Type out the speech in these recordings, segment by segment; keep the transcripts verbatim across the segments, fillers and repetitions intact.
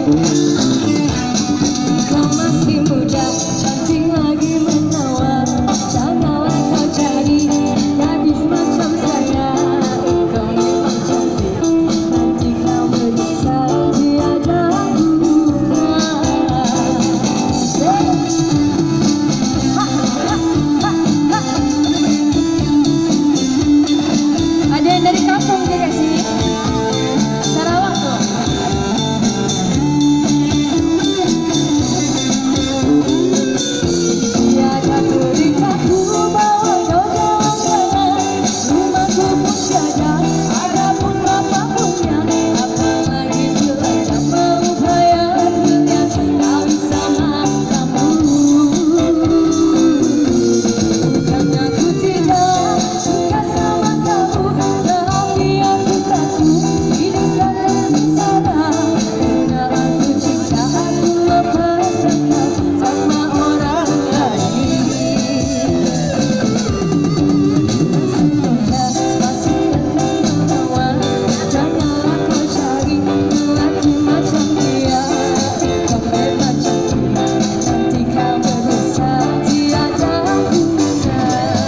Kau masih muda, cantik lagi menawan. Janganlah kau jadi gadis macam saya. Kau memang cantik, nanti kau menyesal tiada guna. Ada yang dari kampung juga sini, Sarawak tuh. Tiada berikanku bawa kau jalan-jalan, rumahku pun tiada, ada pun bapakpunya. Apalagi bila tak mau bayarnya, kau sama kamu. Bukan aku tidak suka sama kamu, tetapi aku takut hidup dalam sengsara. Karena aku cinta, aku lepaskan kau sama orang lain. Masih menawan, janganlah kau cari lelaki macam dia. Kau memang cantik, nanti kau menyesal tiada guna.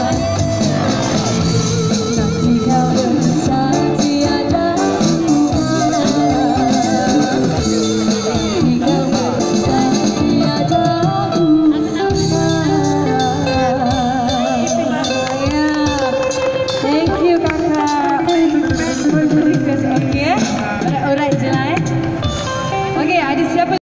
Nanti kau menyesal tiada guna. Nanti kau menyesal tiada guna. Yeah. Thank you kakak. For the request, okay? Alright, alright, Jelai. Okay, ada siapa?